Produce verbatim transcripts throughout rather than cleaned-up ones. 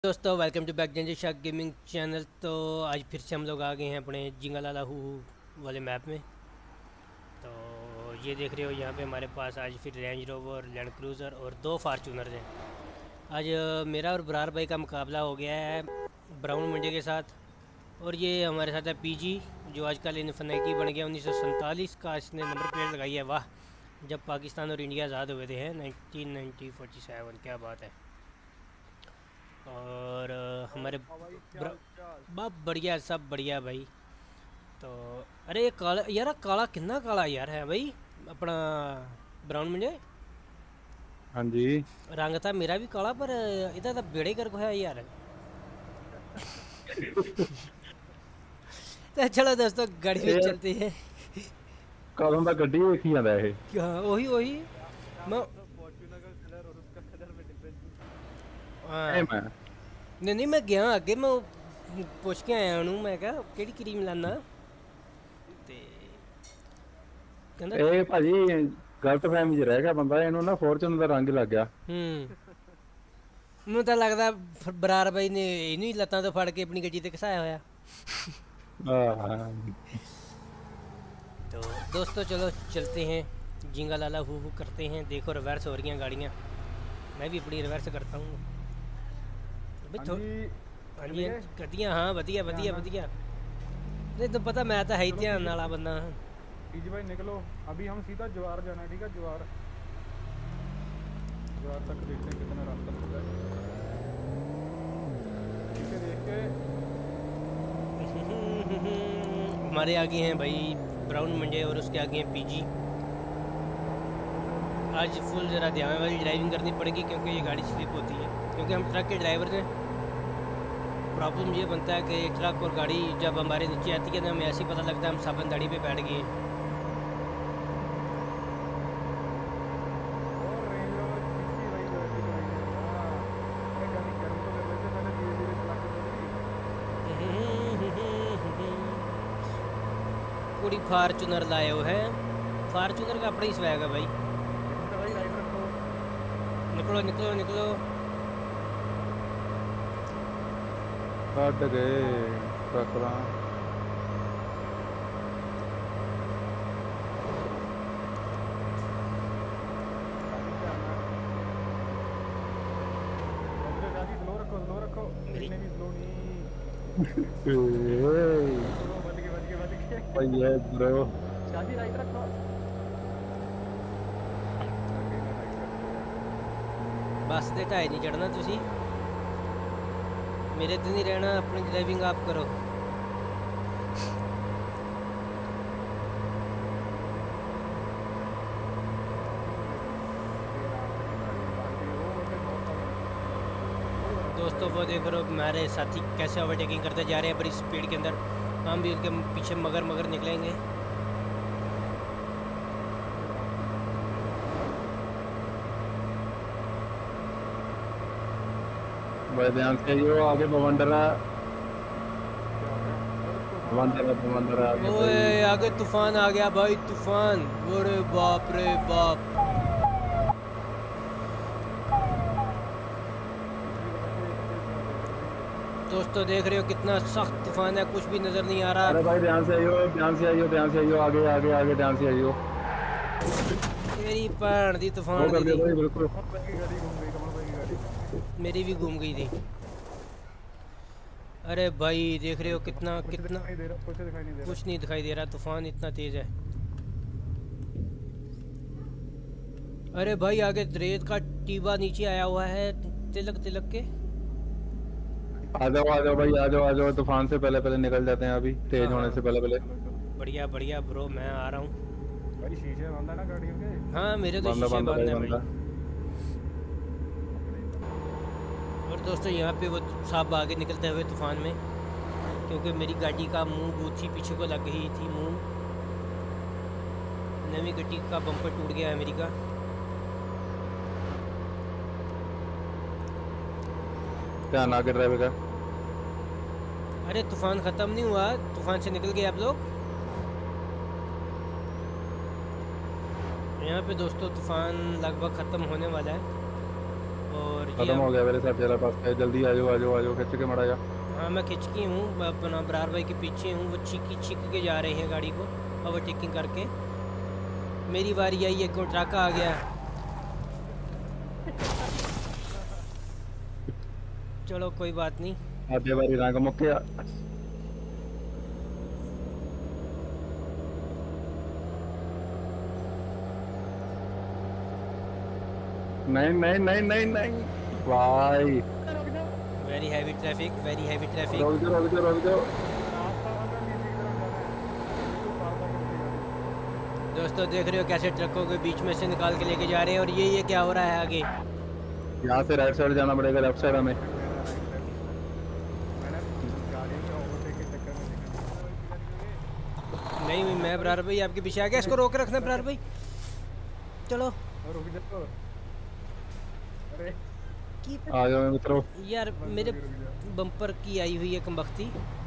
दोस्तों welcome to back जेंजी शाक गेमिंग चैनल। तो आज फिर से हम लोग आ गए हैं अपने जिंगालाला हू वाले मैप में। तो ये देख रहे हो यहाँ पे हमारे पास आज फिर रेंज रोवर, लैंड क्रूज़र और दो फार्चूनर हैं। आज अ, मेरा और बरार भाई का मुकाबला हो गया है ब्राउन मंडे के साथ। और ये हमारे साथ है पीजी जो आजकल इन्फिनिटी बन गया। उन्नीस सौ सैंतालीस का इसने नंबर प्लेट लगाई है। वाह, जब पाकिस्तान और इंडिया आज़ाद हुए थे हैं नाइनटीन नाइन्टी फोर्टी सेवन, क्या बात है। और अ, हमारे ब्र- बाप बढ़िया, सब बढ़िया भाई। तो अरे ये काला यार, काला कितना काला यार है भाई अपना ब्राउन में। हाँ जी। रंग था मेरा भी काला, पर इधर तो बेड़े कर को है यार। तो चलो दोस्तों गाड़ी में ਇਹ चलते हैं। ਕਦੋਂ ਦਾ ਗੱਡੀ ਵੇਖੀ ਜਾਂਦਾ ਇਹ। हाँ वही वही मैं। फॉर्च्यूनर का कलर और उसका कलर में डिफरेंस। ਇਹ हाँ ਮੈਂ नहीं नहीं, मैं गया अगे, मैं पुछ के आया उन्होंने, मैं क्या केड़ी क्रीम लाना। ते कहंदा ਇਹ ਭਾਜੀ ਗਲਤ ਫਹਿਮੀ 'ਚ ਰਹਿ ਗਿਆ ਬੰਦਾ। ਇਹਨੂੰ ਨਾ ਫੋਰਚੂਨਰ ਦਾ ਰੰਗ ਹੀ ਲੱਗ ਗਿਆ। हम्म ਮੈਨੂੰ ਤਾਂ ਲੱਗਦਾ ਫ- ਬਰਾਰ ਬਾਈ ਨੇ ਇਹਨੂੰ ਹੀ ਲੱਤਾਂ ਤੋਂ ਫੜ ਕੇ ਆਪਣੀ ਗੱਡੀ ਤੇ ਘਸਾਇਆ ਹੋਇਆ। ਆਹ तो दोस्तों चलो चलते हैं, जिंगा लाला हू हू करते हैं। देखो रिवर्स हो रही हैं गाड़ियाँ, मैं भी अपनी रिवर्स करता हूँ भाई। थो हाँ जी हाँ, कर दिया। हाँ वधिया वधिया वधिया। नहीं तो पता मैं तो है ही ध्यान वाला बंदा हाँ। पीजी भाई निकलो, अभी हम सीधा ज्वार जाना है, ठीक है। ज्वार ज्वार तक देखते हैं कितना रास्ता मिलता है, ठीक है। देख के हमारे आगे हैं भाई ब्राउन मंडे और उसके आगे हैं पीजी। आज फुल ज़रा ध्यान वाली ड्राइविंग करनी पड़ेगी क्योंकि ये गाड़ी स्लिप होती है, क्योंकि हम ट्रक के ड्राइवर हैं। प्रॉब्लम ये बनता है कि ट्रक और गाड़ी जब हमारे नीचे आती है ना, हमें ऐसे ही पता लगता है हम साबन दाढ़ी पे बैठ गए हैं। और रेंज रोवर किसकी भाई जो है भाई। हाँ, ये गाड़ी गर्म तो कर लेते, मैंने धीरे धीरे चला के थोड़ी। पूरी फार्चूनर लाए हो है। फार्चूनर का अपना ही स्वैग है भाई। तो भाई राइट रखो। निकलो निकलो निकलो। ਕੱਢ ਗਏ ਟਰੱਕ ਦਾ। गाड़ी पे आना है। गाड़ी गाड़ी स्लो रखो, स्लो रखो। मेरी- इतने भी स्लो नहीं। ਏ स्लो बच के बच के बच के। ਭਾਈ ਇਹ ਬ్రో शादी राइट रखो। बस दे ढाई नहीं चढ़ना तुसी, मेरे तो नहीं रहना, अपनी ड्राइविंग आप करो। दोस्तों वो देख रहे हो हमारे साथी कैसे ओवरटेकिंग करते जा रहे हैं बड़ी स्पीड के अंदर। हम भी उनके पीछे मगर मगर निकलेंगे। भाई ध्यान से यो आगे बवंडर है। बवंडर है बवंडर है आगे ओए भाई। आगे तूफान आ गया भाई, तूफान। अरे बाप रे बाप। दोस्तों देख रहे हो कितना सख्त तूफान है, कुछ भी नजर नहीं आ रहा। अरे भाई ध्यान से आइयो, ध्यान से आइयो, ध्यान से आइयो, आगे आगे आगे ध्यान से आइयो। तेरी भैन दी वो तूफान कर दिया दी भाई बिल्कुल। कमल भाई की गाड़ी घूम गई, कमल भाई की गाड़ी। मेरी भी घूम गई थी। अरे भाई देख रहे हो कितना कुछ कितना दिखाई दे रहा, कुछ दिखाई नहीं दे रहा। कुछ नहीं दिखाई दे रहा, तूफान इतना तेज है। अरे भाई आगे रेत का टीबा नीचे आया हुआ है, तिलक तिलक के। आ जाओ आ जाओ भाई, आ जाओ आ जाओ। तूफान से पहले पहले निकल जाते हैं, अभी तेज हाँ, होने हाँ। से पहले पहले। बढ़िया बढ़िया ब्रो, मैं आ रहा हूँ। भाई शीशे बंद है ना गाड़ियों के। हाँ मेरे तो बंदा शीशे बंदा बंद भाई है बंदा। भाई। और दोस्तों यहाँ पे वो साहब आगे निकलते हुए तूफान में, क्योंकि मेरी गाड़ी का मुंह बहुत ही पीछे को लग गई थी। मुंह नवी गाड़ी का बम्पर टूट गया है मेरी का। ध्यान आगे ड्राइवर का। अरे तूफान ख़त्म नहीं हुआ, तूफान से निकल गए आप लोग। यहाँ पे दोस्तों तूफ़ान लगभग ख़त्म होने वाला है। और ये खत्म हम- हो गया मेरे साथ तेरा पास है, जल्दी आ जाओ आ जाओ आ जाओ, खिंच के मरा जा। हाँ मैं खिंचकी हूँ, मैं अपना बरार भाई के पीछे हूँ, वो चीकी चीक के जा रहे हैं गाड़ी को ओवरटेकिंग करके। मेरी बारी आई, एक ट्रक आ गया। चलो कोई बात नहीं। आधे बारी रंग मुक्के। नहीं नहीं नहीं नहीं नहीं भाई, रुक जा। Very heavy traffic, very heavy traffic. रुक जाओ रुक जाओ रुक जाओ। रास्ता अगर नीचे की तरफ जाना है बिल्कुल पार पार करके गाड़ी। दोस्तों देख रहे हो कैसे ट्रकों के बीच में से निकाल के लेके जा रहे हैं, और ये ये क्या हो रहा है आगे। यहाँ से राइट साइड जाना पड़ेगा, लेफ्ट साइड हमें। मैंने गाड़ी में ओवरटेक के चक्कर में देखा नहीं मैं बरार भाई आपके पीछे आ गया, इसको रोक के रखना बरार भाई। चलो और रुक जाओ। अरे की आ जाओ मित्रों। यार मेरे रुक जा। बम्पर की आई हुई है कमबख्ती।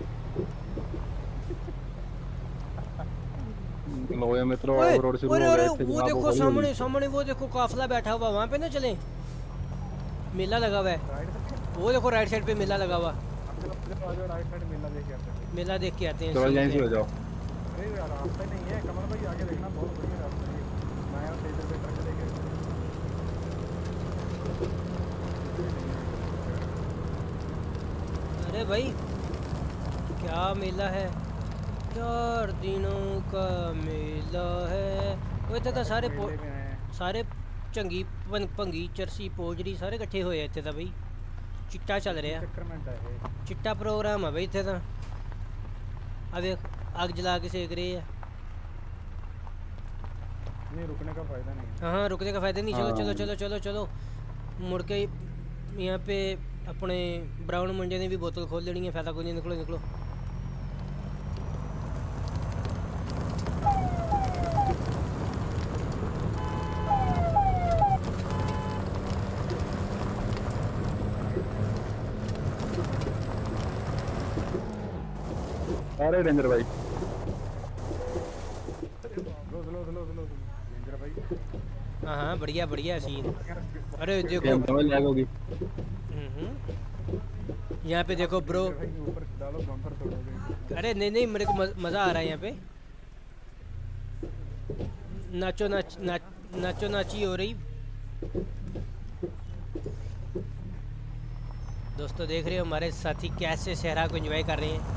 लो ये मित्रों, ओए, रोड शुरू अरे हो अरे गया, इससे वो जनाब देखो होली सामने होगी। सामने वो देखो काफला बैठा हुआ, वहाँ पे ना चले, मेला लगा हुआ है। राइट साइड वो देखो राइट साइड पे मेला लगा हुआ, चलो आ जाओ, राइट साइड मेला देख के आते हैं। मेला देख के आते हैं। चलो यहीं सीधे। से हो जाओ। अरे यार रास्ता नहीं है कमल भाई, आगे देखना बहुत बढ़िया रास्ता है। मैं और तेज पे ट्रक लेके अरे भाई क्या मेला है, चार दिनों का मेला है। वो इतना सारे पो- मेले में आए। सारे चंगी भं- भंगी चरसी पोजरी सारे इकट्ठे होए इतने तो भाई, चिट्टा चल रहा, चक्कर में है। चिट्टा प्रोग्राम है भाई इतने तो। अब एक अग जला के सेक रहे हैं। नहीं रुकने का फायदा नहीं है। हाँ हाँ रुकने का फायदा नहीं। चलो हाँ। चलो चलो चलो चलो मुड़ के यहाँ पे अपने ब्राउन मुंडे ने भी बोतल खोल लेनी है, फायदा कोई नहीं। निकलो निकलो। अरे डेंजर भाई, slow slow slow slow danger भाई। हाँ हाँ बढ़िया बढ़िया सीन। अरे देखो गेम समझ लैग होगी। हम्म, यहाँ पे देखो ब्रो। भाई ऊपर डालो बम्पर तोड़ोगे। अरे नहीं नहीं मेरे को मज, मज़ा आ रहा है यहाँ पे। नाचो नाच नाच नाचो नाची हो रही। दोस्तों देख रहे हो हमारे साथी कैसे सहरा को एंजॉय कर रहे हैं।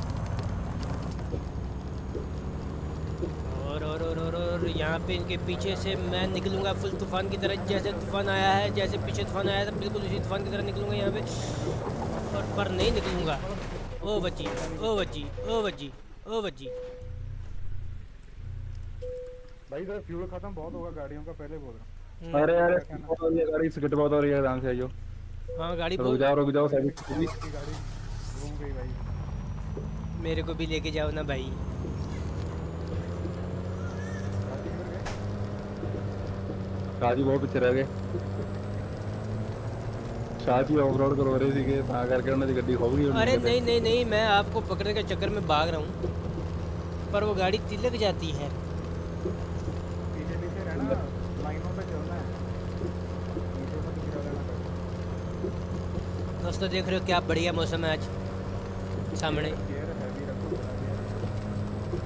और और और और, और यहाँ पे इनके पीछे से मैं निकलूंगा फुल तूफान की तरह। जैसे तूफान आया है, जैसे पीछे तूफान आया था, बिल्कुल उसी तूफान की तरह निकलूंगा यहाँ पे। और पर नहीं निकलूंगा। ओ बच्ची ओ बच्ची ओ बच्ची ओ बच्ची। भाई इधर फ्यूल खत्म बहुत होगा गाड़ियों का, पहले बोल रहा हूँ। हम्म, अरे अरे बहुत हो रही है गाड़ी, स्किट बहुत हो रही है, ध्यान से आइयो। हाँ गाड़ी रुक बहुत। जाओ रुक जाओ, सर्विस की गाड़ी घूम गई भाई। मेरे को भी लेके जाओ ना भाई। गाड़ी किधर गई? शाहजी बहुत पीछे रह गए। शाहजी ऑफ रोड करो रहे थे, ਤਾਂ ਕਰਕੇ ਉਹਨਾਂ ਦੀ ਗੱਡੀ ਖੋ ਗਈ। अरे नहीं नहीं नहीं मैं आपको पकड़ने के चक्कर में भाग रहा हूँ, पर वो गाड़ी तिलक जाती है। पीछे पीछे रहना, लाइनों पे चलना है, नीचे मत गिरा देना गाड़ी। दोस्तों देख रहे हो क्या बढ़िया मौसम है आज सामने। गियर हैवी रखो बड़ा गियर।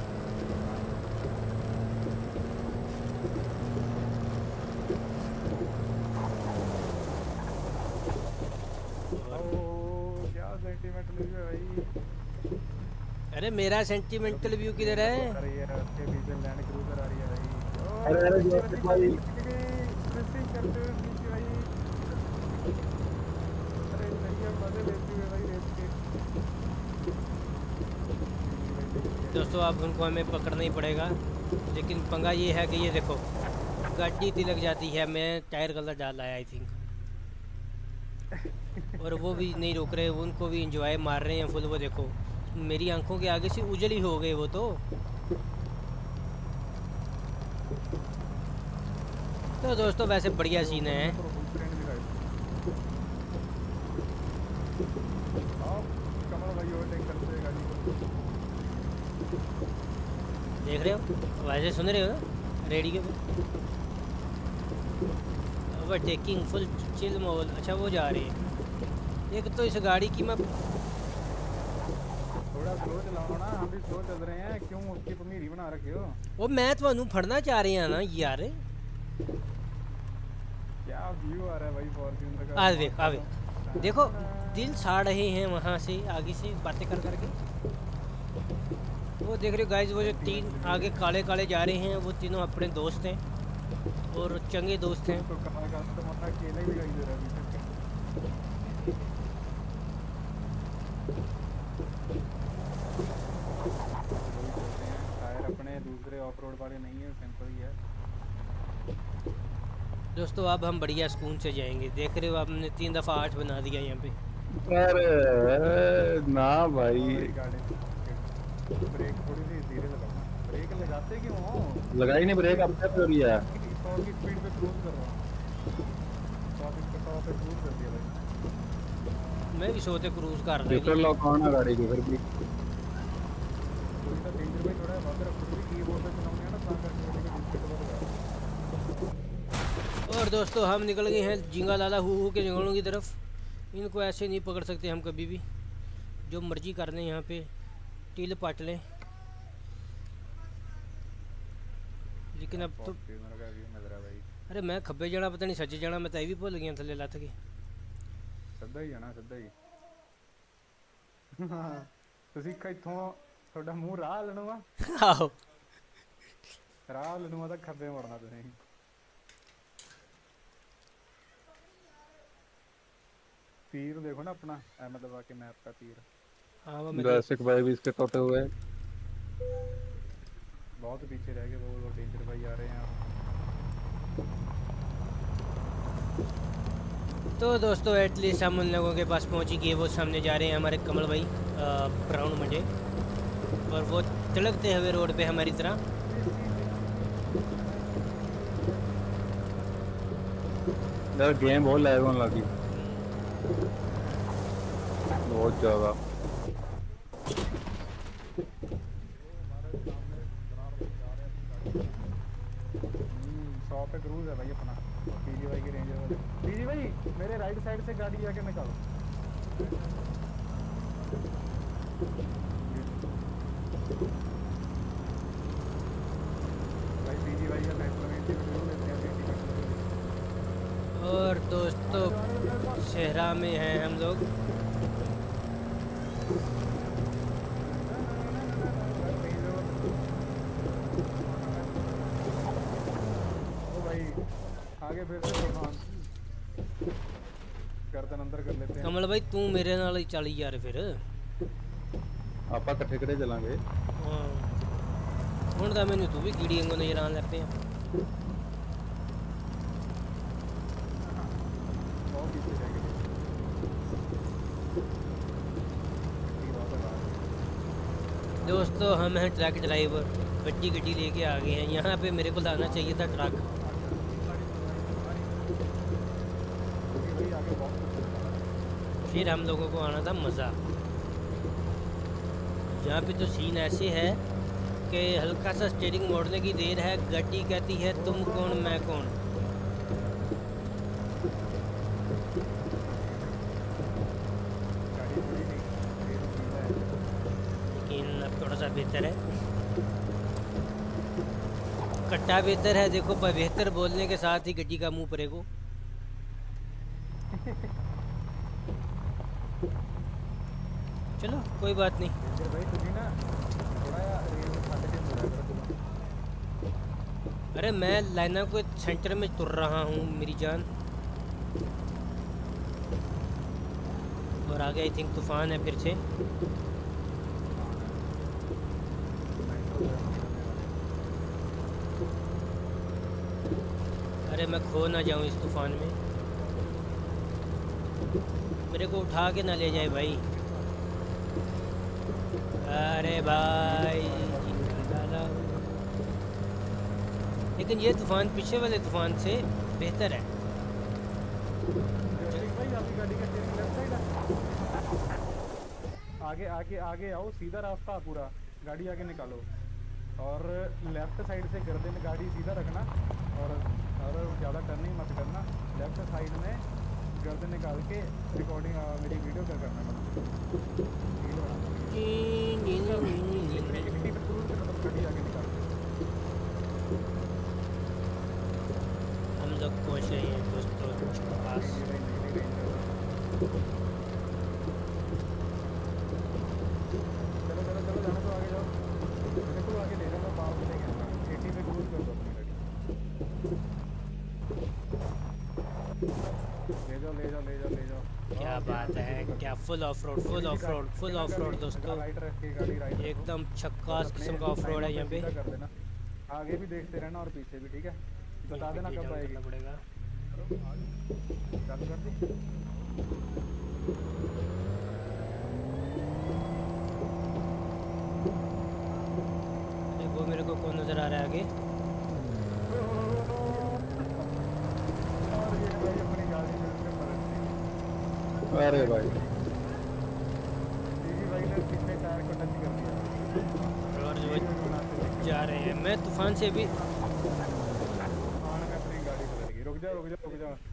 ओ क्या सेंटीमेंटल व्यू है भाई। अरे मेरा सेंटिमेंटल व्यू किधर है। अरे ये उसके पीछे लैंड क्रूजर आ रही है भाई। अरे अरे जो भाई, ड्रिफ्टिंग करते हुए पीछे भाई। अरे नहीं अब मजे लेते हुए भाई रेस के। दोस्तों अब उनको हमें पकड़ना ही पड़ेगा, लेकिन पंगा ये है कि ये देखो गाड़ी तिलक जाती है। मैं टायर कलर डाल आया आई थिंक, और वो भी नहीं रोक रहे, उनको भी इंजॉय मार रहे हैं फुल। वो देखो मेरी आंखों के आगे से उजली हो गए वो तो। तो दोस्तों वैसे बढ़िया सीन है। ऊपर फुल फ्रेंड दिखाई। आओ कमल भाई ओवरटेक करते हैं गाड़ी को। देख रहे हो, वैसे सुन रहे हो ना रेडियो पे। Overtaking full chill mode. अच्छा वो जा रहे हैं। एक तो इस गाड़ी की मैं थोड़ा स्लो चलाओ ना, हम भी स्लो चल रहे हैं, क्यों उसकी पमीरी बना रखे हो? वो मैं ਤੁਹਾਨੂੰ ਫੜਨਾ ਚਾਹ रही ना यार। क्या व्यू आ रहा है भाई फॉर्च्यूनर का। आ देख आ देख देखो दिल साड़ रहे हैं वहाँ से आगे से बातें कर करके। वो देख रहे हो गाइस, वो जो तीन आगे काले काले जा रहे हैं वो तीनों अपने दोस्त हैं और चंगे दोस्त हैं। तो कहा का तो मतलब अकेला ही दिखाई दे रहा है अभी तक। टायर अपने दूसरे ऑफ रोड वाले नहीं है, सिंपल ही है। दोस्तों अब हम बढ़िया सुकून से जाएंगे। देख रहे हो आपने तीन दफ़ा आठ बना दिया यहाँ पे। अरे ना भाई, गाड़ी ब्रेक थोड़ी सी धीरे लगाओ। ब्रेक लगाते क्यों हो? लगाई नहीं ब्रेक, अब क्या हो रही है? सौ की स्पीड पे क्रूज कर रहा हूँ। सौ की सौ पे क्रूज कर दिया भाई। मैं भी सोते क्रूज कर रहा डिफर लॉक ऑन है गाड़ी की फिर भी। थोड़ी सा डेंजर भाई, थोड़ा बात रखो भी कीबोर्ड पे चलाऊंगा ना, ताकि गाड़ी का स्पीड बढ़ेगा। और दोस्तों हम निकल गए हैं जिंगा लाला हु हु के जंगलों की तरफ। इनको ऐसे नहीं पकड़ सकते हम कभी भी, जो मर्जी कर लें यहाँ पे टील पाट लें। लेकिन अब तो फॉर्च्यूनर का व्यू मिल रहा है भाई। अरे मैं खब्बे जाना पता नहीं सच्चे जाना, मैं तो भी भूल गया थले लथ के। ਸਿੱਧਾ ਹੀ ਜਾਣਾ, ਸਿੱਧਾ ਹੀ। ਤੁਸੀਂ ਕਿੱਥੋਂ, ਤੁਹਾਡਾ ਮੂੰਹ ਰਾਹ ਲੈਣੂ ਆ? ਆਹੋ ਰਾਹ ਲੈਣੂ ਆ ਤਾਂ ਖੱਬੇ ਮੁੜਨਾ ਤੁਸੀਂ। तीर देखो ना अपना, मतलब आके मैप का तीर। हाँ वो मैं बेसिक भाई भी इसके टूटे हुए। बहुत पीछे रह गए, वो लोग डेंजर भाई आ रहे हैं। तो दोस्तों एटलीस्ट हम उन लोगों के पास पहुंच गए। वो सामने जा रहे हैं हमारे कमल भाई ब्राउन मुझे, और वो तिलकते हुए रोड पे हमारी तरह। यार गेम बहुत लैग होने लगी, बहुत ज़्यादा। सौ पे क्रूज है भाई अपना, पीजी भाई की रेंजर वाले। पीजी भाई मेरे राइट साइड से गाड़ी आके निकालो। भाई पीजी भाई का नेटवर्क लेते हैं। और दोस्तों शहरा में हैं हम लोग। आगे फिर से तूफान, गर्दन अंदर कर लेते हैं। कमल भाई तू मेरे नाल ही चल यार फिर, ਆਪਾਂ ਇਕੱਠੇ ਕਿਹੜੇ ਚੱਲਾਂਗੇ। हाँ ਹੁਣ ਤਾਂ ਮੈਨੂੰ ਤੂੰ ਵੀ ਕੀੜੀ ਵਾਂਗੂ ਨਜ਼ਰ ਆਉਣ ਲੱਗ ਪਿਆ। बहुत पीछे रह गए। दोस्तों हम हैं ट्रक ड्राइवर, बड़ी गड्डी लेके आ गए हैं। यहाँ पे मेरे को लाना चाहिए था ट्रक, फिर हम लोगों को आना था मज़ा। यहाँ पे तो सीन ऐसे है कि हल्का सा स्टीयरिंग मोड़ने की देर है, गाड़ी कहती है तुम कौन मैं कौन। लेकिन अब थोड़ा सा बेहतर है, कट्टा बेहतर है। देखो बेहतर बोलने के साथ ही गड्डी का मुंह परे को। चलो कोई बात नहीं। भाई तुझे ना थोड़ा रेल में खाते के मुड़ा करो। अरे मैं लाइना को सेंटर में तुर रहा हूँ मेरी जान। और आगे आई थिंक तूफान है फिर से। अरे मैं खो ना जाऊँ इस तूफान में, मेरे को उठा के ना ले जाए भाई। अरे भाई लेकिन ये तूफान पीछे वाले तूफान से बेहतर है। भाई आपकी गाड़ी का लेफ्ट साइड है, आगे आगे आगे आओ, सीधा रास्ता पूरा, गाड़ी आगे निकालो और लेफ्ट साइड से गर्दन गाड़ी सीधा रखना और और ज़्यादा टर्निंग मत करना, लेफ्ट साइड में गर्दन निकाल के रिकॉर्डिंग मेरी वीडियो कर करना मत रील बनाना। गाड़ी आगे निकाल। हम लोग पहुँच रहे हैं दोस्तों पास। चलो चलो चलो जाना तो आगे जाओ, मेरे को आगे ले रहा हूँ, पाँव लेके एटी पे क्रूज कर दो अपनी गाड़ी। ले जाओ ले जाओ ले जाओ ले जाओ। क्या बात है, क्या full off road, full off road, full off road दोस्तों, राइट रख के गाड़ी राइट एकदम छक्कास किस्म का ऑफ रोड है यहाँ पे। कर देना, आगे भी देखते रहना और पीछे भी, ठीक है? बता देना कब आएगी। पड़ेगा चालू कर दी। वो मेरे को कौन नज़र आ रहा है आगे? और ये भाई अपनी गाड़ी में उसने पलट दी। अरे भाई दीदी भाई ने पिछले टायर को टच कर दिया और वो जा रहे हैं। मैं तूफान से भी हाँ, मैं अपनी गाड़ी पलट गई। रुक जा रुक जा रुक जा।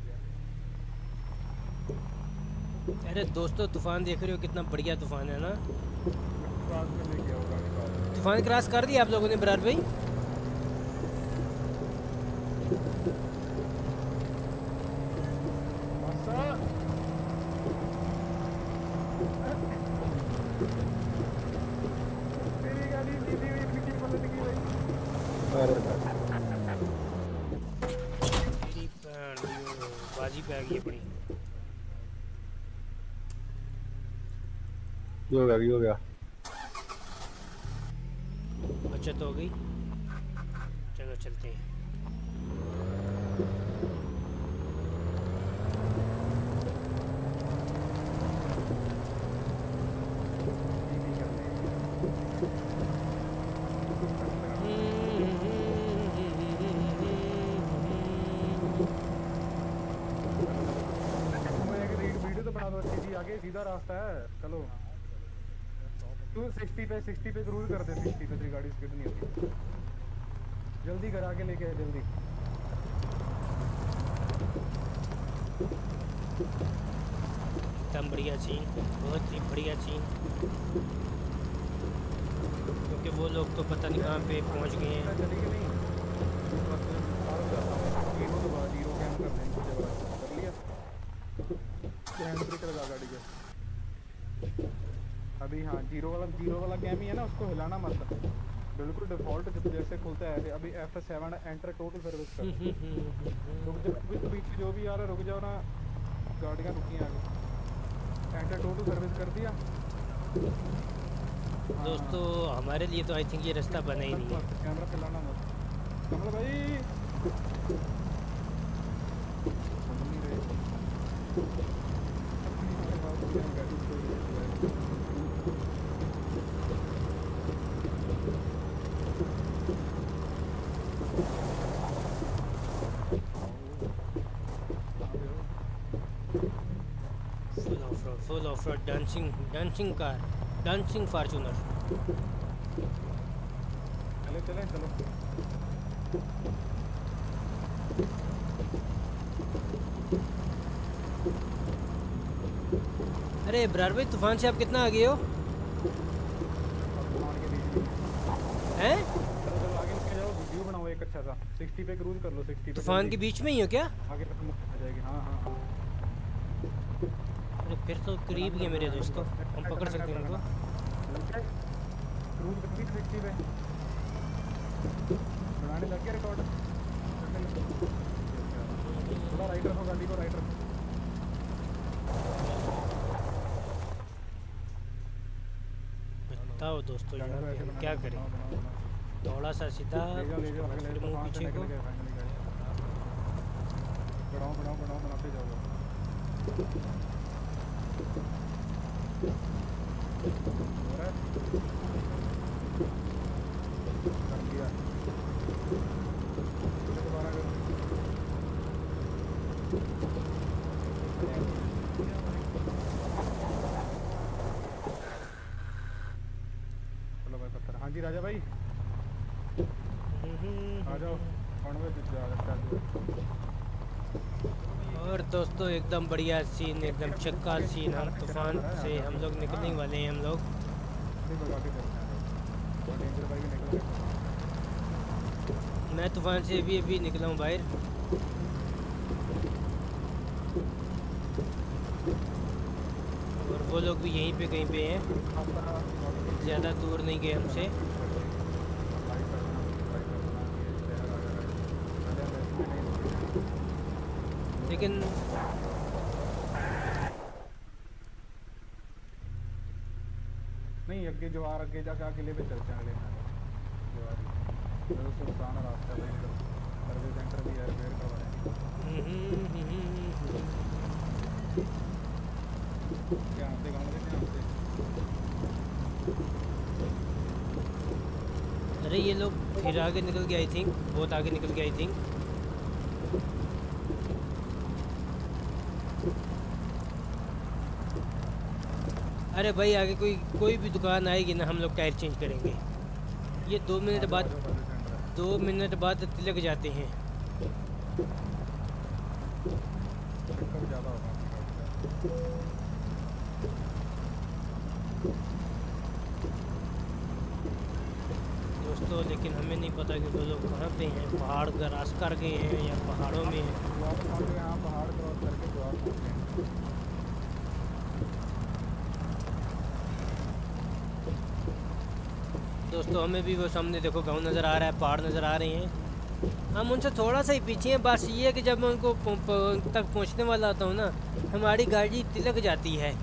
अरे दोस्तों तूफान देख रहे हो कितना बढ़िया तूफान है ना। पास में लेके आओ गाड़ी पास। तूफान क्रॉस कर दिया आप लोगों ने बरार भाई? मेरी गाड़ी सीधी हुई पीछे पलट गई भाई। अरे भाई तेरी भैन दियो, बाजी पे आ गई अपनी। ये हो गया ये हो गया। बचत हो गई, चलो चलते हैं। वीडियो तो बना दो अच्छी सी, आगे सीधा रास्ता है। चलो तू सिक्सटी पे सिक्सटी पे क्रूज कर दे, सिक्सटी पे तेरी गाड़ी स्किड नहीं होगी। जल्दी कर, आगे लेके आ जल्दी। एकदम बढ़िया सीन, बहुत ही बढ़िया सीन। क्योंकि वो लोग तो पता नहीं कहाँ पे पहुँच गए हैं। चली कि नहीं? जीरो तो बात, जीरो कैम कर देंगे मुझे बड़ा कर लिया। हैंड ब्रेक लगा गाड़ी के अभी। हाँ जीरो वाला जीरो वाला कैम ही है ना, उसको हिलाना मत, बिल्कुल डिफॉल्ट जब जैसे खुलता है। अभी F seven enter total service कर। रुक जाओ पीछे जो भी आ रहा है, रुक जाओ ना, गाड़ियाँ रुकी हैं आगे। एंटर टोटल सर्विस कर दिया दोस्तों हमारे लिए तो आई थिंक ये रास्ता बना ही नहीं है। कैमरा चलाना मत कमल भाई। Full off road, full off road, dancing dancing car, dancing Fortuner. चले चले चलो। अरे बरार भाई तूफान से आप कितना आगे हो? हैं? चलो चलो आगे निकल जाओ, व्यू बनाओ एक अच्छा सा। सिक्सटी पे क्रूज कर लो, सिक्सटी पे। तूफान के बीच में ही हो क्या? आगे तक मुक्त हो जाएगी। हाँ हाँ हाँ। अरे फिर तो करीब ही है मेरे दोस्तों, हम पकड़ सकते हैं उनको। क्रूज कर दी सिक्सटी पे, बनाने लग गया रिकॉर्ड। थोड़ा राइट रखो गाड़ी को, राइट रखो। बताओ दोस्तों यहाँ पे हम क्या करें? थोड़ा सा सीधा, ले जाओ ले जाओ आगे ले फिर जाओ, मुंह वहाँ से पीछे निकल को। गए फाइनली गाड़ी। बढ़ाओ बढ़ाओ बढ़ाओ बनाते जाओ। हो रहा है? कर दिया। दोबारा करो। चलो भाई पत्थर। हाँ जी राजा भाई आ जाओ। वन वे जा चल। और दोस्तों एकदम बढ़िया सीन, एकदम चक्का सीन। हम तूफान से हम लोग निकलने वाले हैं। हम लोग नहीं भगा के चलते हैं और डेंजर भाई भी निकल गए। मैं तूफान से अभी अभी निकला हूँ बाहर। और वो लोग भी यहीं पे कहीं पे हैं, ज़्यादा दूर नहीं गए हमसे। लेकिन नहीं अगे जो आ अगे जाके किले पे चलते हैं अगले जो आ रही है सुनसान रास्ता है, सर्विस सेंटर भी है, रिपेयर करवा रहे हैं। ध्यान से गाँव में ध्यान से। अरे ये लोग फिर आगे निकल गए, आई थिंक बहुत आगे निकल गए आई थिंक। अरे भाई आगे कोई कोई भी दुकान आएगी ना, हम लोग टायर चेंज करेंगे। ये दो मिनट बाद दो मिनट बाद तिलक जाते हैं। दोस्तों लेकिन हमें नहीं पता कि वो लोग कहाँ पे हैं, पहाड़ क्रॉस कर गए हैं या पहाड़ों में हैं। यहाँ पहाड़ क्रॉस करके द्वार पहुँचे हैं। दोस्तों हमें भी वो सामने देखो गांव नज़र आ रहा है, पहाड़ नज़र आ रहे हैं। हम उनसे थोड़ा सा ही पीछे हैं। बस ये है कि जब मैं उनको तक पहुंचने वाला होता हूँ ना, हमारी गाड़ी तिलक जाती है,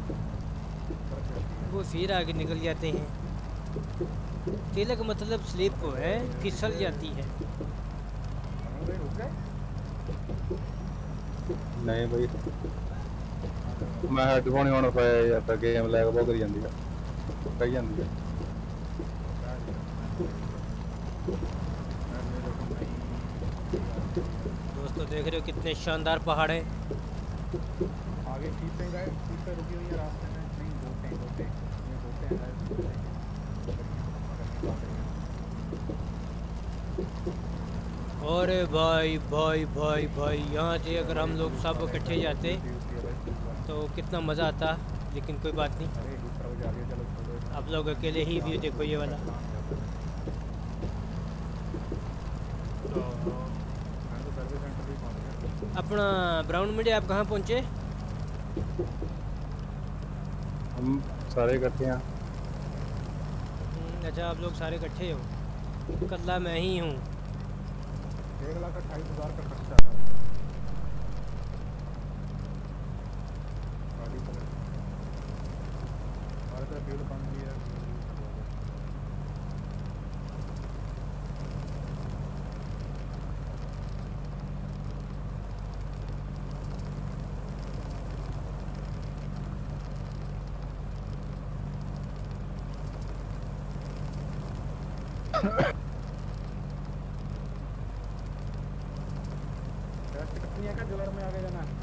वो फिर आगे निकल जाते हैं। तिलक मतलब स्लिप को है, फिसल जाती है। नहीं भाई मैं हेडफोन ही होना पाया यार, तो गेम लैग बहुत करी जाती है कही जाती है। दोस्तों देख रहे हो कितने शानदार पहाड़ हैं। आगे जीपें गए, जीपें रुकी हुई है रास्ते में। नहीं बोटे बोटे ये बोटे हैं। और भाई भाई भाई भाई यहाँ से अगर हम लोग सब इकट्ठे जाते तो कितना मज़ा आता, लेकिन कोई बात नहीं। आप लोग अकेले ही व्यू देखो ये वाला। अपना ब्राउन मीडिया आप कहाँ पहुँचे? हम सारे इकट्ठे हैं। अच्छा आप लोग सारे इकट्ठे हो। कल्ला मैं ही हूँ। एक लाख अट्ठाईस हज़ार का खर्चा है। गाड़ी पर हमारे तरफ फ्यूल पंप भी है। टेस्ट कितनी है क्या जोर में आगे जाना है?